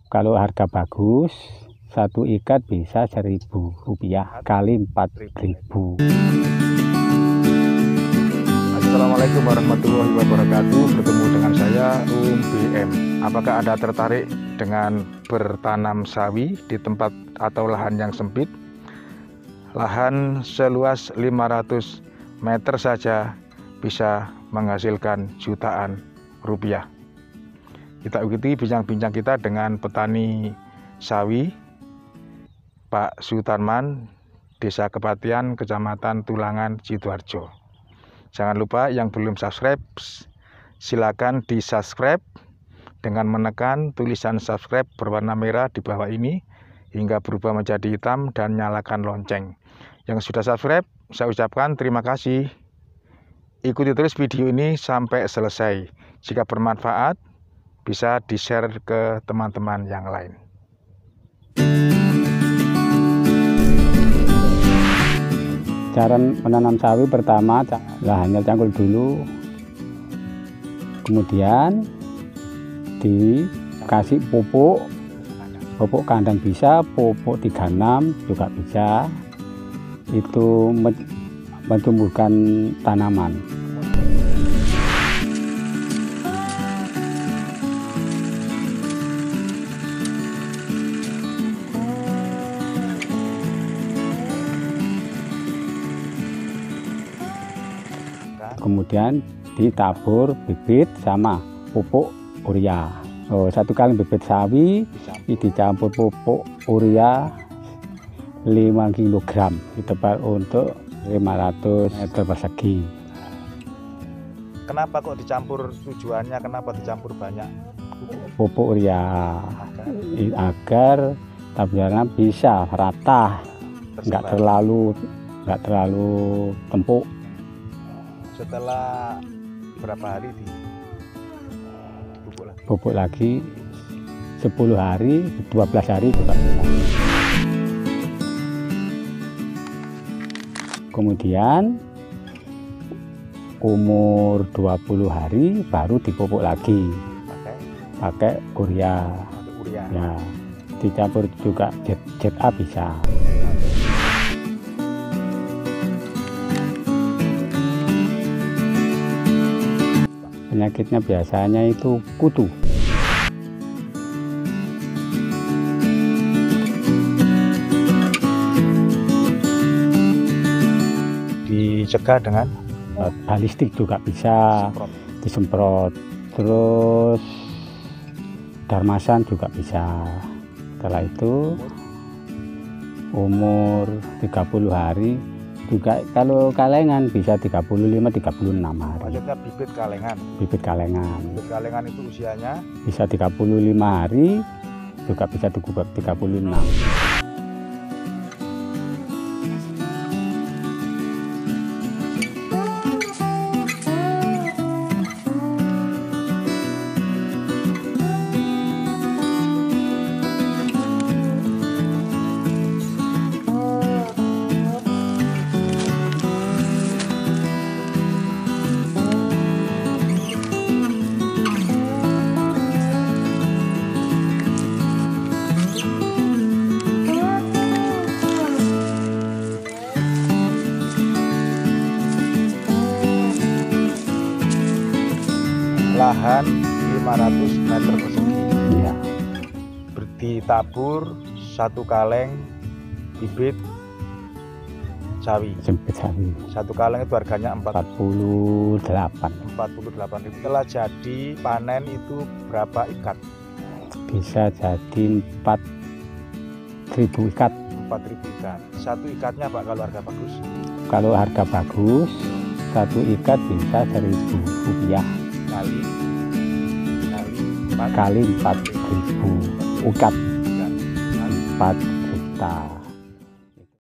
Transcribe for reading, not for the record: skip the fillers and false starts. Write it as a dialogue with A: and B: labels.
A: Kalau harga bagus, satu ikat bisa Rp1.000 kali 4.000.
B: Assalamualaikum warahmatullahi wabarakatuh. Bertemu dengan saya BM. Apakah Anda tertarik dengan bertanam sawi di tempat atau lahan yang sempit? Lahan seluas 500 meter saja bisa menghasilkan jutaan rupiah. Kita ikuti bincang-bincang kita dengan petani sawi Pak Sutarman, Desa Kepatian, Kecamatan Tulangan, Sidoarjo. Jangan lupa yang belum subscribe, silakan di subscribe dengan menekan tulisan subscribe berwarna merah di bawah ini hingga berubah menjadi hitam dan nyalakan lonceng. Yang sudah subscribe, saya ucapkan terima kasih. Ikuti terus video ini sampai selesai. Jika bermanfaat, bisa di-share ke teman-teman yang lain.
A: Cara menanam sawi pertama, lahannya cangkul dulu, kemudian dikasih pupuk kandang bisa, pupuk 36 juga bisa, itu mentumbuhkan tanaman. Kemudian ditabur bibit sama pupuk urea. Satu kali bibit sawi dicampur pupuk urea 5 kg ditebar untuk 500 meter persegi.
B: Kenapa kok dicampur, tujuannya kenapa dicampur banyak
A: pupuk urea? Agar taburannya bisa rata, nggak terlalu empuk.
B: Setelah berapa hari
A: pupuk lagi 10 hari, 12 hari juga bisa. Kemudian umur 20 hari baru dipupuk lagi pakai urea. Ya, dicampur juga ZA bisa. Penyakitnya biasanya itu kutu.
B: Dicegah dengan
A: balistik juga bisa, disemprot. Terus darmasan juga bisa. Setelah itu umur 30 hari juga, kalau kalengan bisa 35-36 hari.
B: Maksudnya bibit kalengan.
A: Bibit kalengan.
B: Bibit kalengan itu usianya
A: bisa 35 hari, juga bisa 36.
B: lahan 500 meter persegi.
A: Ya.
B: Ditabur satu kaleng bibit sawi. Satu kaleng itu harganya 48.000. Setelah jadi panen itu berapa ikat?
A: Bisa jadi 4.000 ikat.
B: 4.000 ikat. Satu ikatnya Pak kalau harga bagus?
A: Kalau harga bagus, satu ikat bisa Rp1.000 kali 4.000 ikat, 4 juta.